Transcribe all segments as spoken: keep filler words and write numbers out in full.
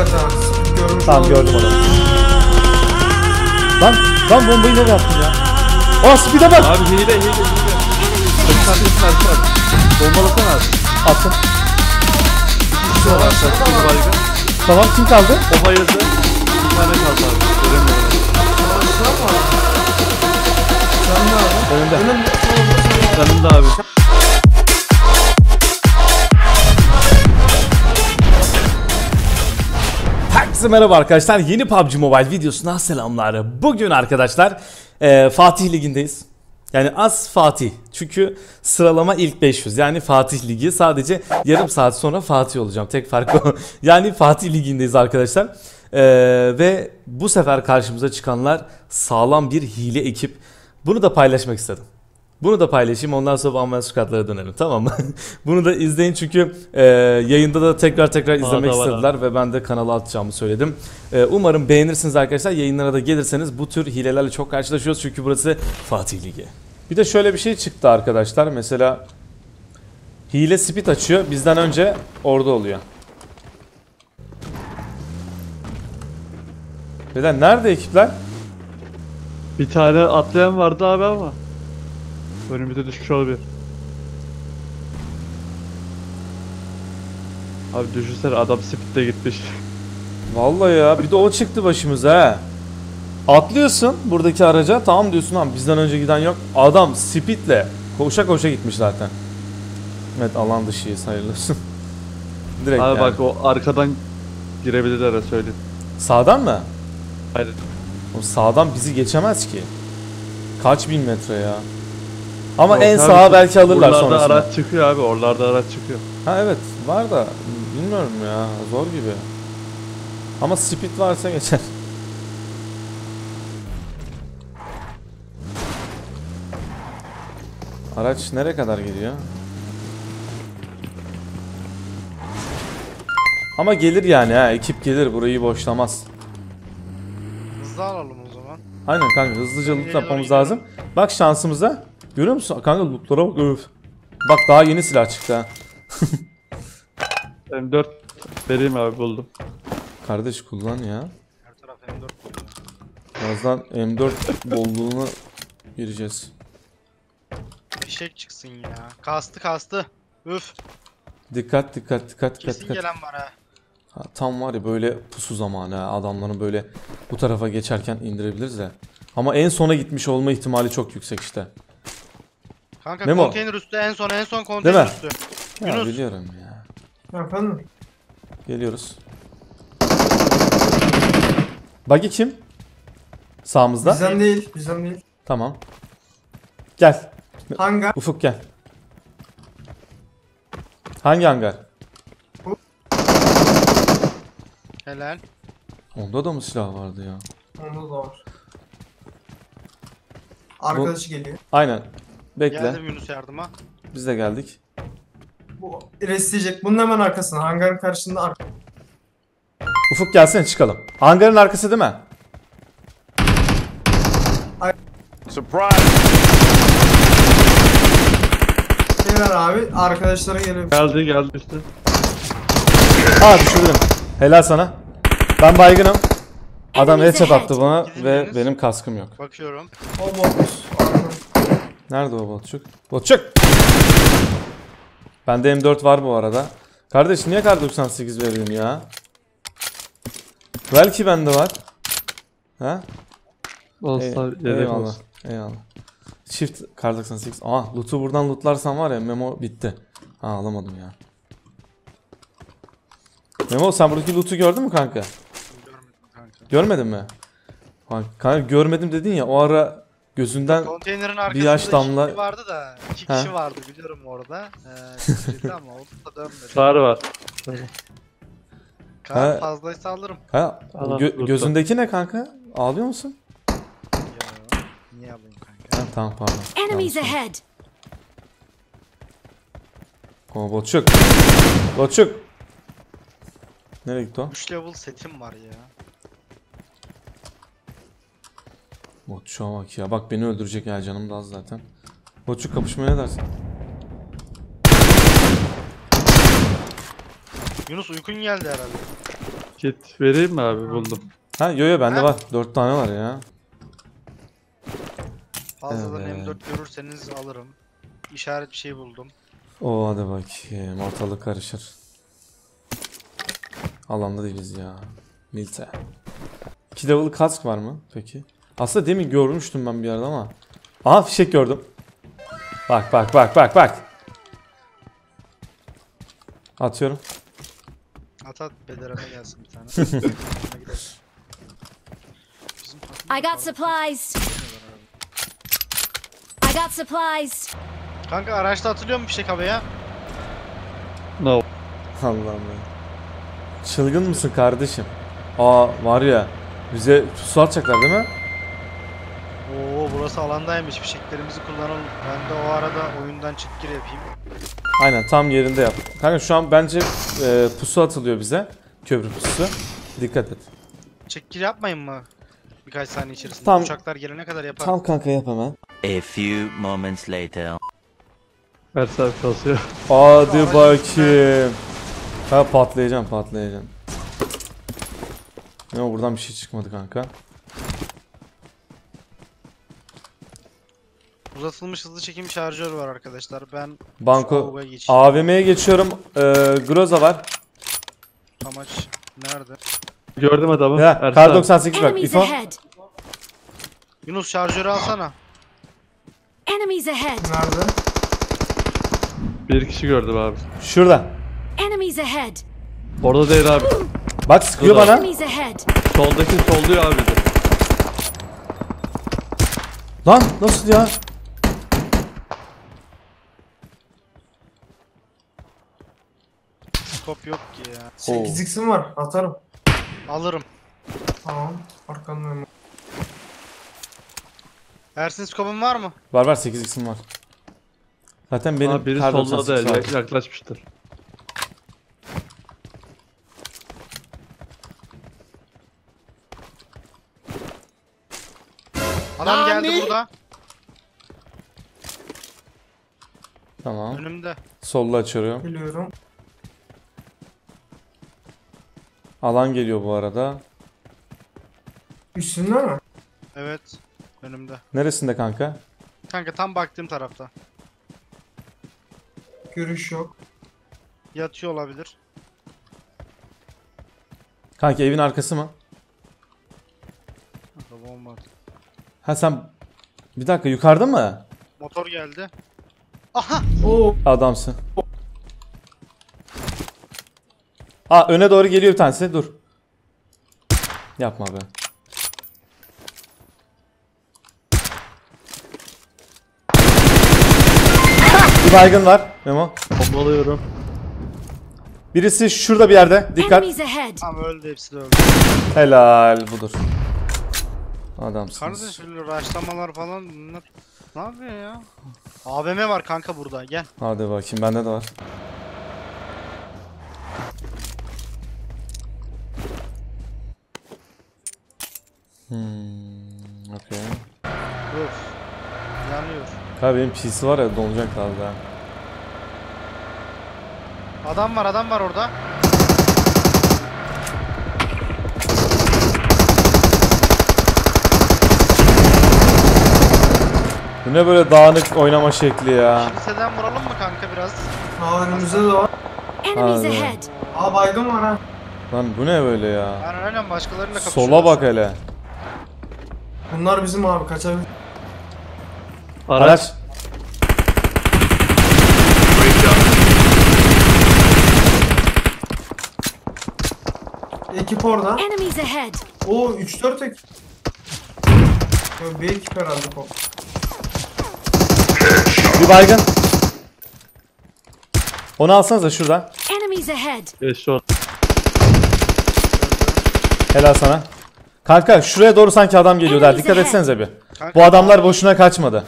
Nerede abi? Görmüş Tamam olabilir. gördüm adamı. Lan lan bombayı nereye attın ya? Aa speed'e bak. Abi hile hile hile. Arkasın arkasın. Bombalasana abi. Attım. Şu var arkasın baygın. Tamam kim kaldı? O bayıldı. Bir tane kaldı abi. Göremiyorum. Sen ne abi? Önünde. Önümde. Canım da abi. Herkese merhaba arkadaşlar. Yeni P U B G Mobile videosuna selamlar. Bugün arkadaşlar e, Fatih Ligi'ndeyiz. Yani az Fatih. Çünkü sıralama ilk beş yüz. Yani Fatih Ligi. Sadece yarım saat sonra Fatih olacağım. Tek fark o. Yani Fatih Ligi'ndeyiz arkadaşlar. E, ve bu sefer karşımıza çıkanlar sağlam bir hile ekip. Bunu da paylaşmak istedim. Bunu da paylaşayım, ondan sonra One Man Squad'lara dönelim, tamam mı? Bunu da izleyin çünkü e, yayında da tekrar tekrar izlemek istediler abi. Ve ben de kanala atacağımı söyledim. E, umarım beğenirsiniz arkadaşlar. Yayınlara da gelirseniz bu tür hilelerle çok karşılaşıyoruz çünkü burası Fatih Ligi. Bir de şöyle bir şey çıktı arkadaşlar. Mesela hile speed açıyor, bizden önce orada oluyor. Beyler nerede ekipler? Bir tane atlayan vardı abi ama. Önümüze düşmüş olabilir. Abi düşünsene adam speed'le gitmiş. Vallahi ya, bir de o çıktı başımıza he. Atlıyorsun buradaki araca, tamam diyorsun ama bizden önce giden yok. Adam speed'le koşa koşa gitmiş zaten. Evet, alan dışıyız, hayırlı olsun. Direkt Abi yani. bak o arkadan girebilirler söyleyeyim. Sağdan mı? Hayır. O sağdan bizi geçemez ki. Kaç bin metre ya. Ama Yok en abi, sağa belki alırlar oralarda sonrasında. araç çıkıyor abi, oralarda araç çıkıyor. Ha evet, var da bilmiyorum ya, zor gibi. Ama speed varsa geçer. Araç nereye kadar gidiyor? Ama gelir yani ha, ekip gelir, burayı boşlamaz. Hızlı alalım o zaman. Aynen kanka, hızlıca loot yapmamız lazım. Bak şansımıza. Görüyor musun? Kanka lootlara bak, öf. Bak daha yeni silah çıktı ha. M dört vereyim abi, buldum. Kardeş kullan ya. Her taraf M dört oluyor. Birazdan M dört bolluğuna gireceğiz. Fişek çıksın ya. Kastı kastı. Üf. Dikkat dikkat dikkat dikkat Kesin dikkat. gelen var ha. Ha, tam var ya böyle pusu zamanı ha. Adamların böyle bu tarafa geçerken indirebiliriz de. Ama en sona gitmiş olma ihtimali çok yüksek işte. Kanka Memo. konteyner üstü, en son en son konteyner mi? üstü. Ya Yunus. biliyorum ya. Efendim? Geliyoruz. Buggy kim? Sağımızda. Bizden değil, bizden değil. Tamam. Gel. Hangar? Ufuk gel. Hangi hangar? Helal. Onda da mı silah vardı ya? Onda da var. Arkadaşı geliyor. Aynen. Bekle. Geldim Yunus yardıma. Biz de geldik. Bu restleyecek. Bunun hemen arkasında. Hangarın karşısında ar Ufuk gelsene çıkalım. Hangarın arkası değil mi? Beyler abi. Arkadaşlara geliyor. Geldi geldi işte. Aa düşürdüm. Helal sana. Ben baygınım. Adam Enemies headshot ahead. attı bana Gidin ve Yunus. benim kaskım yok. Bakıyorum. O botmuş. Nerede o botçuk? Botçuk! Bende M dört var bu arada. Kardeş niye kar doksan sekiz verdin ya? Belki bende var. Ha? Olsa Ey- yedek eyvallah. olsun. Eyvallah. Çift kar doksan sekiz. Aa loot'u buradan lootlarsam var ya Memo bitti. Ha alamadım ya. Memo sen buradaki loot'u gördün mü kanka? Görmedim kanka. Görmedin mi? Kanka görmedim dedin ya, o ara gözünden Konteynerin arkasında yaş damla- iki kişi vardı da. iki Ha. kişi vardı biliyorum orada. Ee, birisi ama o da dönmedi. Sar var. Kar Ha. fazlaysa alırım. ha Allah gö- lütfen. gözündeki ne kanka? Ağlıyor musun? Yo, niye alayım kanka? Ha, tamam pardon. Enemies Yanlış. ahead! O botçuk. Botçuk. Nereye gitti o? üç level setim var ya. Botçuk'a bak ya. Bak beni öldürecek ya, canım da az zaten. Botçuk kapışmaya ne dersin? Yunus uykun geldi herhalde. Kit vereyim mi abi? Buldum. Ha yo yo bende Ha? var. dört tane var ya. Fazladan Evet. M dört görürseniz alırım. İşaret bir şey buldum. O hadi bakayım. Ortalık karışır. Alanda değiliz ya. Milte. iki level kask var mı peki? Aslında demin görmüştüm ben bir yerde ama. Aha fişek gördüm. Bak bak bak bak bak. Atıyorum. At at Bedirhan'a gelsin bir tane. Ona gidelim. Bizim takım I got supplies. I got supplies. Kanka araçta atılıyor mu bir şey havaya? No. Allah'ım ya. Çılgın mısın kardeşim? Aa var ya. Bize pusu atacaklar değil mi? Oo burası alandaymış. Fişeklerimizi kullanalım. Ben de o arada oyundan çık gir yapayım. Aynen tam yerinde yap. Kanka şu an bence e, pusu atılıyor bize. Köprü pusu. Dikkat et. Çık gir yapmayın mı? Birkaç saniye içerisinde. Tam- Uçaklar gelene kadar yaparım. Tam kanka yap hemen. A few moments later. Her saat kasıyor. Hadi bakayım. Ha patlayacağım patlayacağım. Yok buradan bir şey çıkmadı kanka. Uzatılmış hızlı çekim şarjör var arkadaşlar. Ben Banko şu avuga geçeyim. A V M'ye geçiyorum. Ee, Groza var. Amaç nerede? Gördüm adamı. Ya Ersin kar abi. doksan sekiz bak. Enemies İfo. ahead. Yunus şarjörü alsana. Enemies ahead. Nerede? Bir kişi gördüm abi. Şurada. Enemies ahead. Orada değil abi. Bak sıkıyor Şurada. bana. Enemies ahead. Soldaki solluyor abi bizi. Lan nasıl ya? Skop yok ki ya. sekiz x'im var. Atarım. Alırım. Tamam. Arkandan. Ersin skopun var mı? Var var sekiz x'im var. Zaten benim Abi biri kar solda doksan sekiz değil. var. Yaklaşmıştır. Adam geldi burada. Tamam. Önümde. Sollu açıyorum. Biliyorum. Alan geliyor bu arada. Üstünde mi? Evet. Önümde. Neresinde kanka? Kanka tam baktığım tarafta. Görüş yok. Yatıyor olabilir. Kanka evin arkası mı? Kanka bomba. Ha sen bir dakika yukarıda mı? Motor geldi. Aha! Oo. Adamsın. Aa öne doğru geliyor bir tanesi. Dur. Yapma be. Bir baygın var Memo. Bombalıyorum. Birisi şurada bir yerde. Dikkat. Enemies ahead. Tam öldü, hepsi de öldü. Helal budur. Adamsınız. Kardeş öyle raşlamalar falan bunlar. Ne yapıyor ya? A V M var kanka burada, gel. Hadi bakayım bende de var. Hmm, okey. Dur. Yanıyor. Abi benim P C var ya donacak abi daha. Adam var, adam var orada. Bu ne böyle dağınık oynama şekli ya. Kiliseden vuralım mı kanka biraz? Aa önümüzde de var. Enemies Hadi. ahead. Aa baygın var ha. Lan bu ne böyle ya. Aynen aynen, başkalarıyla kapışıyoruz. Sola bak hele. Bunlar bizim abi kaçabilir. Araç. Araç. Ekip orada. Enemies ahead. Oo üç dört ekip. Yo, bir ekip herhalde bu. Bir baygın. Onu alsanıza şurada. Enemies ahead. Geçti o. Helal sana. Kanka şuraya doğru sanki adam geliyor der. Dikkat etsenize bir. Kanka, Bu adamlar boşuna kaçmadı.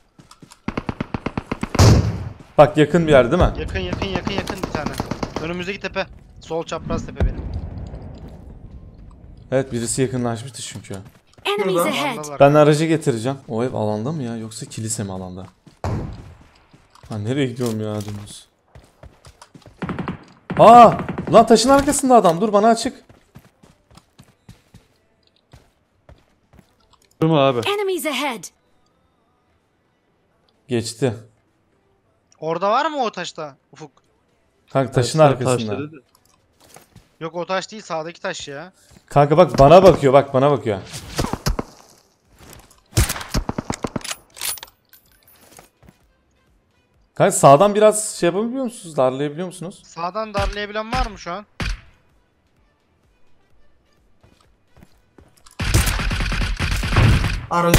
Bak yakın bir yer değil mi? Yakın yakın yakın yakın bir tane. Önümüzdeki tepe. Sol çapraz tepe benim. Evet birisi yakınlaşmıştı çünkü. Enemies Şurada. ahead. Alandalar. Ben aracı getireceğim. O ev alanda mı ya yoksa kilise mi alanda? Ha nereye gidiyorum ya dümdüz? Aa! Lan taşın arkasında adam. Dur bana açık. Durma abi. Enemies ahead. Geçti. Orada var mı o taşta Ufuk? Kanka taşın Taş arkasında. dedi de. Yok o taş değil, sağdaki taş ya. Kanka bak bana bakıyor, bak bana bakıyor. Kanka sağdan biraz şey yapabiliyor musunuz? Darlayabiliyor musunuz? Sağdan darlayabilen var mı şu an? Aracın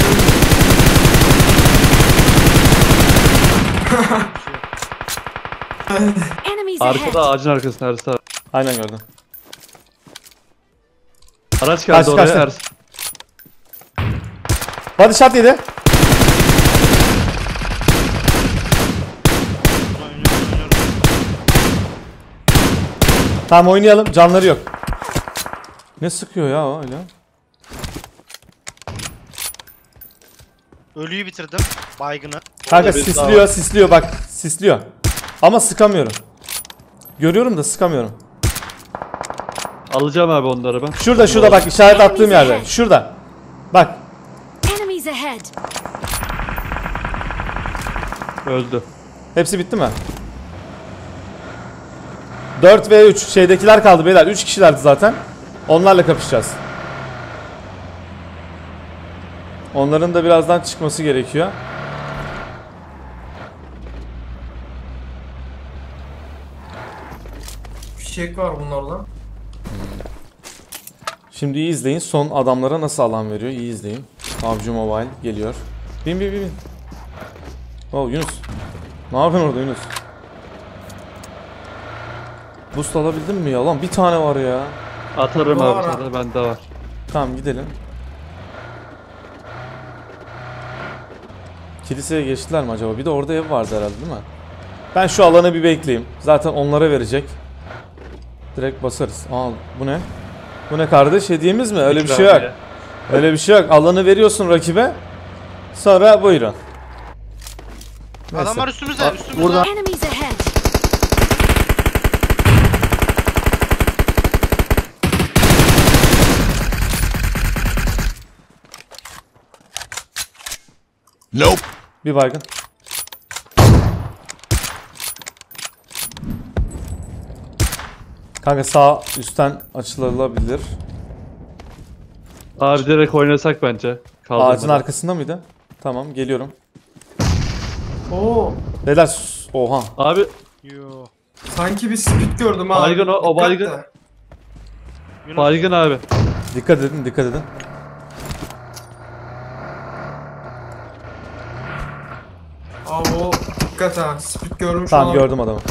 Enemies ahead. Arkada ağacın arkasında Ersin abi. Aynen gördüm. Araç geldi Kaç, oraya kaç. Ersin. Hadi shot yedi. Ulan oynuyorum, oynuyorum. Tamam oynayalım. Canları yok. Ne sıkıyor ya o öyle? Ölüyü bitirdim. Baygını. Kanka Orada bir daha sisliyor, var. sisliyor bak. Sisliyor. Ama sıkamıyorum. Görüyorum da sıkamıyorum. Alacağım abi onları ben. Şurada şurada bak işaret attığım yerde. Şurada. Bak. Enemies ahead. Öldü. Hepsi bitti mi? dört ve üç şeydekiler kaldı beyler. üç kişilerdi zaten. Onlarla kapışacağız. Onların da birazdan çıkması gerekiyor. fişek var bunlarda. Şimdi iyi izleyin. Son adamlara nasıl alan veriyor. İyi izleyin. P U B G Mobile geliyor. Bin bin bin bin. Oh Yunus. Ne yapıyorsun orada Yunus? Boost alabildin mi ya? Lan bir tane var ya. Atarım Var abi ha. sana, bende var. Tamam gidelim. Kiliseye geçtiler mi acaba? Bir de orada ev vardı herhalde değil mi? Ben şu alanı bir bekleyeyim. Zaten onlara verecek. Direkt basarız. Aa bu ne? Bu ne kardeş? Hediyemiz mi? Öyle bir şey yok. İkramiye. Öyle bir şey yok. Alanı veriyorsun rakibe. Sonra buyurun. Neyse. Adamlar üstümüzde, Aa, üstümüzde. burada. Enemies ahead. Bir baygın. Kanka sağ üstten açılabilir. Abi direkt oynasak bence. Kaldırmadan. Ağacın arkasında mıydı? Tamam geliyorum. Oo, Beyler sus- oha. Abi Yo. sanki bir speed gördüm abi. Baygın o- o Dikkat baygın. de. Yunus. baygın abi. Dikkat edin dikkat edin. Abi o dikkat ha. Speed görmüş Tamam olabilir. gördüm adamı.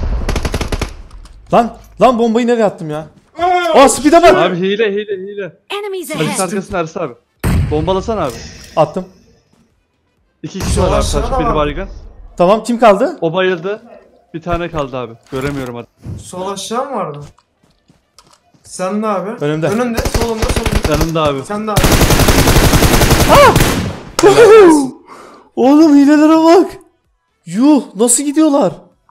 Lan lan bombayı nereye attım ya? Aa speed'e bak. Abi hile hile hile. Enemies Taşın ahead. arkasında Ersin abi. Bombalasana abi. Attım. İki kişi var abi. Aşağıda Taş biri var. baygın. Tamam kim kaldı? O bayıldı. Bir tane kaldı abi. Göremiyorum hadi. Sol aşağı mı vardı? Sen de abi. Önümde. Önünde, solunda, solunda. Yanında abi. Sen de abi. Oğlum hilelere bak. Yuh nasıl gidiyorlar?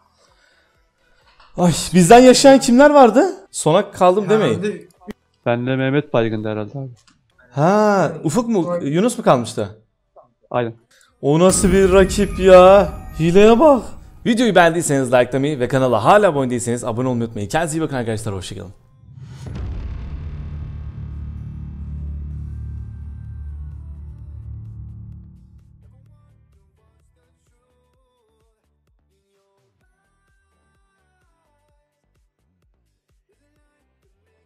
Ay bizden yaşayan kimler vardı? Sona kaldım demeyin. Herhalde Benle Mehmet baygındı herhalde abi. Ha Ufuk mu Yunus mu kalmıştı? Aynen. O nasıl bir rakip ya? Hileye bak. Videoyu beğendiyseniz likelamayı ve kanala hala abone değilseniz abone olmayı unutmayın. Kendinize iyi bakın arkadaşlar. Hoşçakalın.